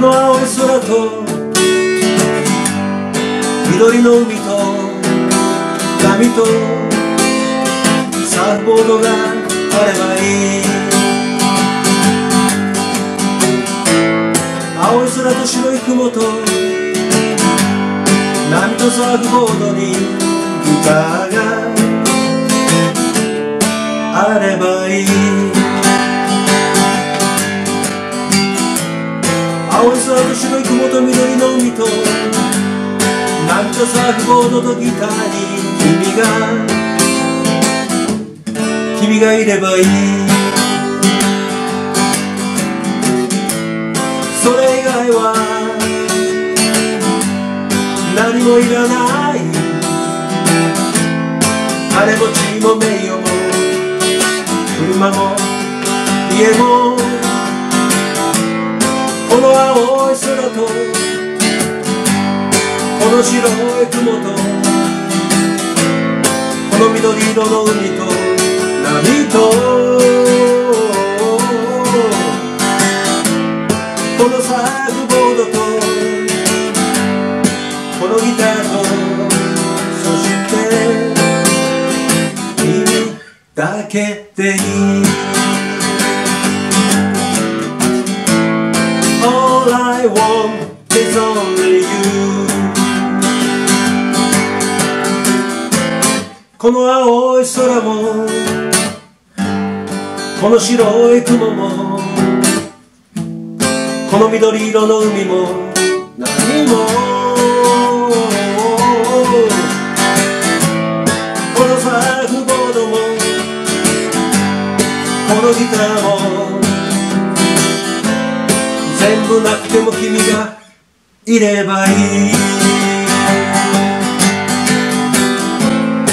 の青い空と緑の海と波とサーフボードがあればいい。青い空と白い雲と波とサーフボードにギターがあればいい。青い空と白い雲と緑の海と波とサーフボードとギターに君がいればいい。それ以外は何もいらない。金持ちも名誉も車も家もこの青い空とこの白い雲とこの緑色の海と波とこのサーフボードとこのギターとそして君だけでいい。 All I want is only you。 この青い空もこの白い雲もこの緑色の海も何もこのサーフボードもこのギターも全部なくても君がいればいい。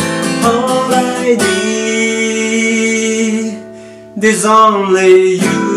All I need is only you。